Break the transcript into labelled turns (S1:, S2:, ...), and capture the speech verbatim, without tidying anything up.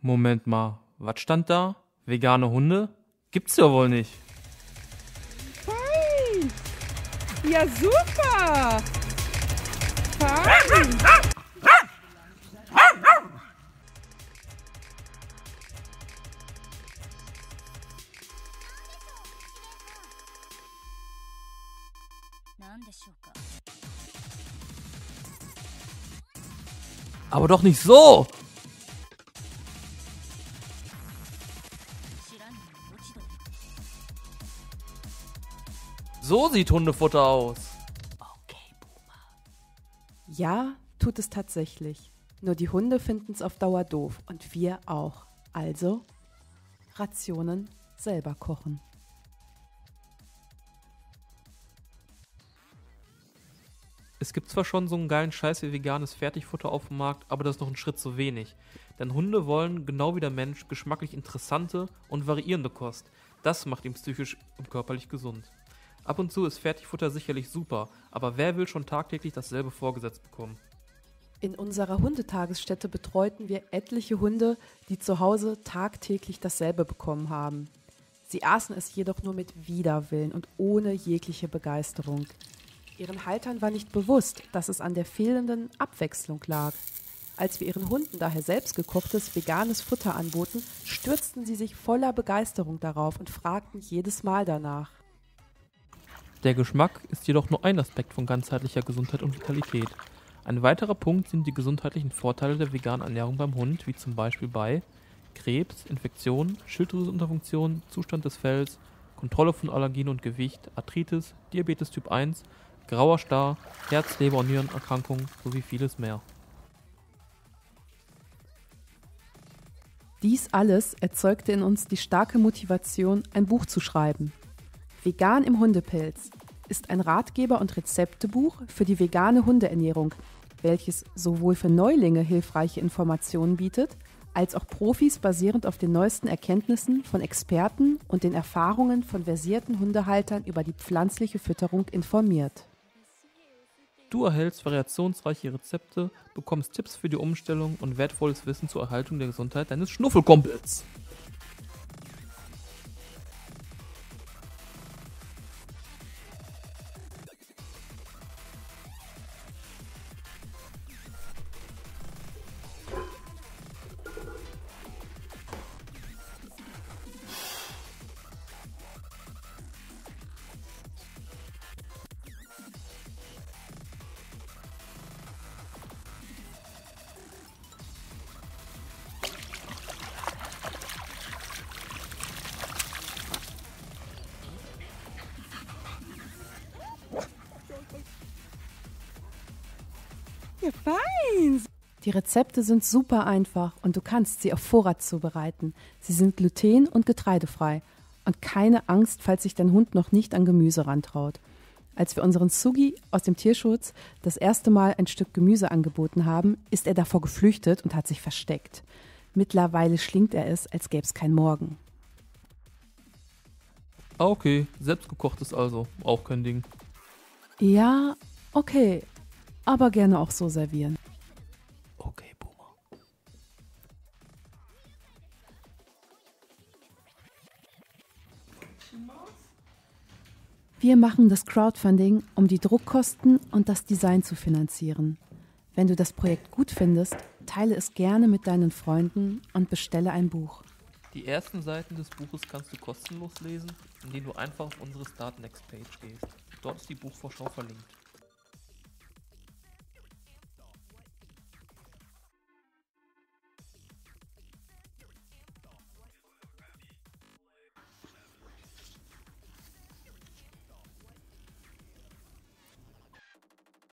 S1: Moment mal, was stand da? Vegane Hunde? Gibt's ja wohl nicht.
S2: Fein! Ja, super! Fein!
S1: Aber doch nicht so! So sieht Hundefutter aus. Okay, Boomer.
S3: Ja, tut es tatsächlich. Nur die Hunde finden es auf Dauer doof und wir auch. Also Rationen selber kochen.
S1: Es gibt zwar schon so einen geilen Scheiß wie veganes Fertigfutter auf dem Markt, aber das ist noch ein Schritt zu wenig. Denn Hunde wollen, genau wie der Mensch, geschmacklich interessante und variierende Kost. Das macht ihn psychisch und körperlich gesund. Ab und zu ist Fertigfutter sicherlich super, aber wer will schon tagtäglich dasselbe vorgesetzt bekommen?
S3: In unserer Hundetagesstätte betreuten wir etliche Hunde, die zu Hause tagtäglich dasselbe bekommen haben. Sie aßen es jedoch nur mit Widerwillen und ohne jegliche Begeisterung. Ihren Haltern war nicht bewusst, dass es an der fehlenden Abwechslung lag. Als wir ihren Hunden daher selbstgekochtes, veganes Futter anboten, stürzten sie sich voller Begeisterung darauf und fragten jedes Mal danach.
S1: Der Geschmack ist jedoch nur ein Aspekt von ganzheitlicher Gesundheit und Vitalität. Ein weiterer Punkt sind die gesundheitlichen Vorteile der veganen Ernährung beim Hund, wie zum Beispiel bei Krebs, Infektionen, Schilddrüsenunterfunktion, Zustand des Fells, Kontrolle von Allergien und Gewicht, Arthritis, Diabetes Typ eins, grauer Star, Herz-, Leber- und Nierenerkrankungen sowie vieles mehr.
S3: Dies alles erzeugte in uns die starke Motivation, ein Buch zu schreiben. Vegan im Hundepelz ist ein Ratgeber- und Rezeptebuch für die vegane Hundeernährung, welches sowohl für Neulinge hilfreiche Informationen bietet, als auch Profis basierend auf den neuesten Erkenntnissen von Experten und den Erfahrungen von versierten Hundehaltern über die pflanzliche Fütterung informiert.
S1: Du erhältst variationsreiche Rezepte, bekommst Tipps für die Umstellung und wertvolles Wissen zur Erhaltung der Gesundheit deines Schnuffelkumpels.
S2: Ja, fein!
S3: Die Rezepte sind super einfach und du kannst sie auf Vorrat zubereiten. Sie sind gluten- und getreidefrei. Und keine Angst, falls sich dein Hund noch nicht an Gemüse rantraut. Als wir unseren Sugi aus dem Tierschutz das erste Mal ein Stück Gemüse angeboten haben, ist er davor geflüchtet und hat sich versteckt. Mittlerweile schlingt er es, als gäbe es kein Morgen.
S1: Ah, okay, selbstgekochtes also, auch kein Ding.
S3: Ja, okay, aber gerne auch so servieren.
S1: Okay, Boomer.
S3: Wir machen das Crowdfunding, um die Druckkosten und das Design zu finanzieren. Wenn du das Projekt gut findest, teile es gerne mit deinen Freunden und bestelle ein Buch.
S1: Die ersten Seiten des Buches kannst du kostenlos lesen, indem du einfach auf unsere Start Next Page gehst. Dort ist die Buchvorschau verlinkt.